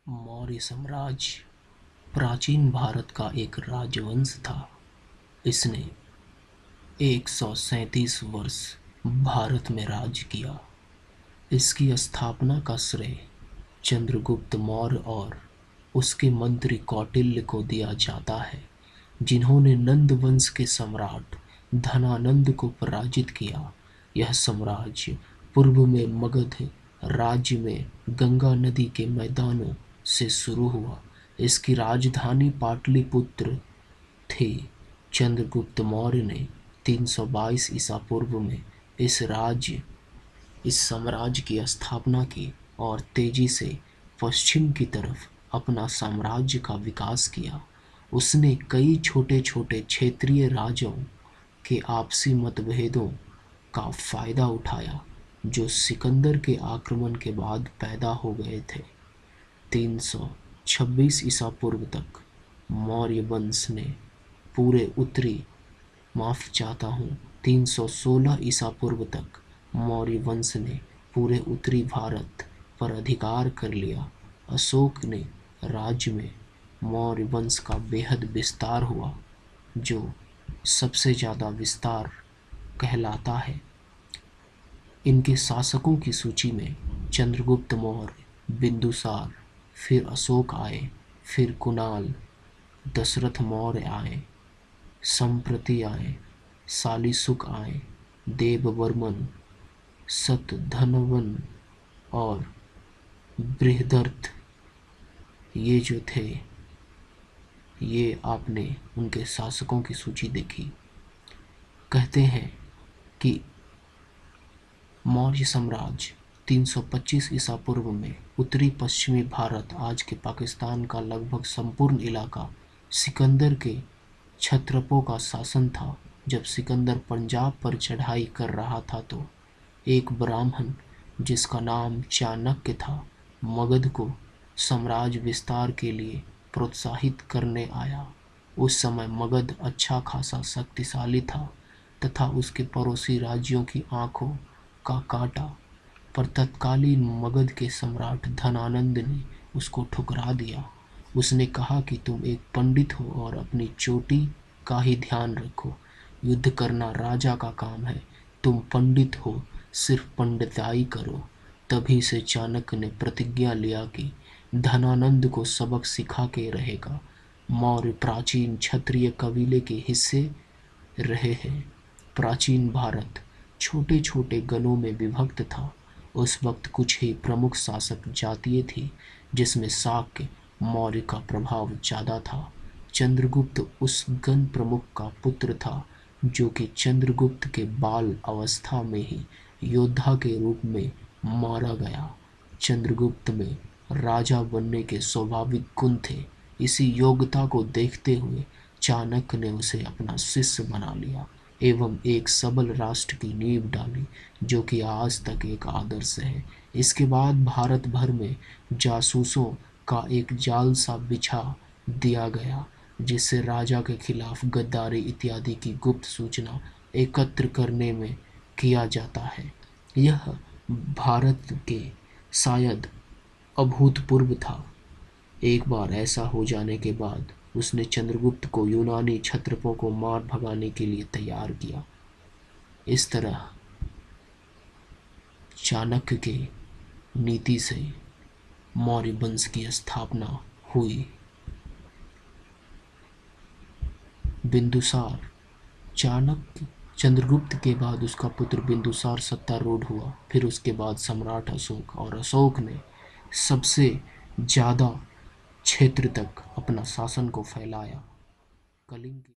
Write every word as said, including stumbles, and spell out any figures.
मौर्य साम्राज्य प्राचीन भारत का एक राजवंश था। इसने एक सौ सैंतीस वर्ष भारत में राज किया। इसकी स्थापना का श्रेय चंद्रगुप्त मौर्य और उसके मंत्री कौटिल्य को दिया जाता है, जिन्होंने नंद वंश के सम्राट धनानंद को पराजित किया। यह साम्राज्य पूर्व में मगध राज्य में गंगा नदी के मैदानों से शुरू हुआ। इसकी राजधानी पाटलिपुत्र थी। चंद्रगुप्त मौर्य ने तीन सौ बाईस ईसा पूर्व में इस राज्य इस साम्राज्य की स्थापना की और तेजी से पश्चिम की तरफ अपना साम्राज्य का विकास किया। उसने कई छोटे छोटे क्षेत्रीय राज्यों के आपसी मतभेदों का फायदा उठाया, जो सिकंदर के आक्रमण के बाद पैदा हो गए थे। तीन सौ छब्बीस ईसा पूर्व तक मौर्य वंश ने पूरे उत्तरी माफ चाहता हूँ तीन सौ सोलह ईसा पूर्व तक मौर्य वंश ने पूरे उत्तरी भारत पर अधिकार कर लिया। अशोक ने राज्य में मौर्य वंश का बेहद विस्तार हुआ, जो सबसे ज़्यादा विस्तार कहलाता है। इनके शासकों की सूची में चंद्रगुप्त मौर्य, बिंदुसार, फिर अशोक आए, फिर कुणाल, दशरथ मौर्य आए, संप्रति आए, शालीशुक आए, देववर्मन, शतधन्वन और बृहदर्थ, ये जो थे, ये आपने उनके शासकों की सूची देखी। कहते हैं कि मौर्य साम्राज्य तीन सौ पच्चीस ईसा पूर्व में उत्तरी पश्चिमी भारत, आज के पाकिस्तान का लगभग संपूर्ण इलाका सिकंदर के क्षत्रपों का शासन था। जब सिकंदर पंजाब पर चढ़ाई कर रहा था तो एक ब्राह्मण जिसका नाम चाणक्य था, मगध को साम्राज्य विस्तार के लिए प्रोत्साहित करने आया। उस समय मगध अच्छा खासा शक्तिशाली था तथा उसके पड़ोसी राज्यों की आंखों का काटा, पर तत्कालीन मगध के सम्राट धनानंद ने उसको ठुकरा दिया। उसने कहा कि तुम एक पंडित हो और अपनी चोटी का ही ध्यान रखो। युद्ध करना राजा का काम है, तुम पंडित हो, सिर्फ पंडिताई करो। तभी से चाणक्य ने प्रतिज्ञा लिया कि धनानंद को सबक सिखा के रहेगा। मौर्य प्राचीन क्षत्रिय कबीले के हिस्से रहे हैं। प्राचीन भारत छोटे छोटे गणों में विभक्त था। उस वक्त कुछ ही प्रमुख शासक जातियाँ थी, जिसमें शाक्य मौर्य का प्रभाव ज़्यादा था। चंद्रगुप्त उस गण प्रमुख का पुत्र था, जो कि चंद्रगुप्त के बाल अवस्था में ही योद्धा के रूप में मारा गया। चंद्रगुप्त में राजा बनने के स्वाभाविक गुण थे। इसी योग्यता को देखते हुए चाणक्य ने उसे अपना शिष्य बना लिया एवं एक सबल राष्ट्र की नींव डाली, जो कि आज तक एक आदर्श है। इसके बाद भारत भर में जासूसों का एक जाल सा बिछा दिया गया, जिससे राजा के खिलाफ गद्दारी इत्यादि की गुप्त सूचना एकत्र करने में किया जाता है। यह भारत के शायद अभूतपूर्व था। एक बार ऐसा हो जाने के बाद उसने चंद्रगुप्त को यूनानी क्षत्रपों को मार भगाने के लिए तैयार किया। इस तरह चाणक्य के नीति से मौर्य वंश की स्थापना हुई। बिंदुसार चाणक्य चंद्रगुप्त के बाद उसका पुत्र बिंदुसार सत्तारूढ़ हुआ। फिर उसके बाद सम्राट अशोक, और अशोक ने सबसे ज़्यादा क्षेत्र तक अपना शासन को फैलाया। कलिंग